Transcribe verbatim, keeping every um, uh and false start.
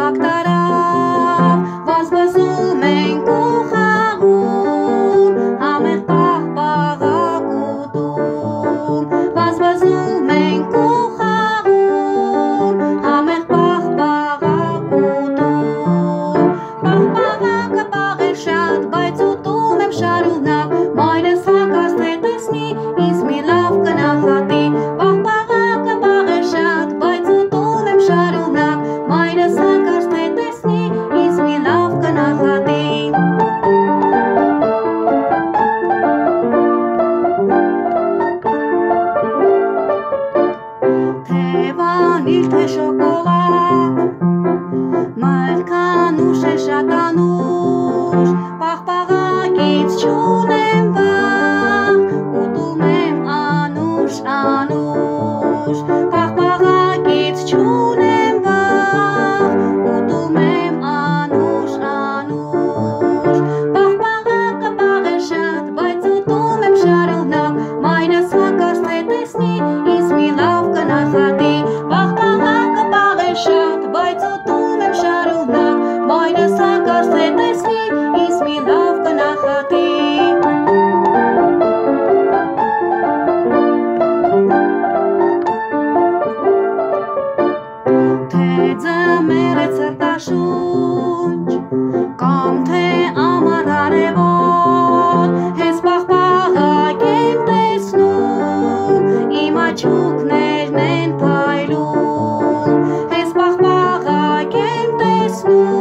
զավակ տարավ, վազվզում ենք ու խաղում, համեղ պաղպաղակ ուտում, վազվզում ենք ու խաղում, համեղ պաղպաղակ ուտում, պաղպաղակը պաղեր շատ, բայց ուտում եմ շարունակ, մայրս հակած թե տեսնի, ինձ մի լավ կնախատի, պաղպաղակը պաղեր շատ, բայց ուտում եմ շարունակ, մայրս հակած թե տեսնի, ինձ մի լավ կնախատի։ Թե վանիլ, թե շոկոլադ, մայրքանուշ է շատ անուշ, պաղպաղակից չունեմ վախ, ուտում եմ անուշ, անուշ, պաղպաղակից չունեմ վախ, ուտում եմ անուշ, անուշ, պաղպաղակը պաղեր շատ, բայց ուտում եմ շարունակ, մայրս հակած թե տեսնի, ինձ մի լավ կնախատի, պաղպաղակը պաղեր շատ, բայց ուտում եմ շարունակ, մայրս հակած թե տեսնի, ինձ մի լավ կնախատի։ Թե ձմեռ է ցրտաշունչ, կամ թե ամառ արևոտ, հենց պաղպաղակ եմ տեսնում, իմ աչուկներն են փայլում, հենց պաղպաղակ եմ տեսնում,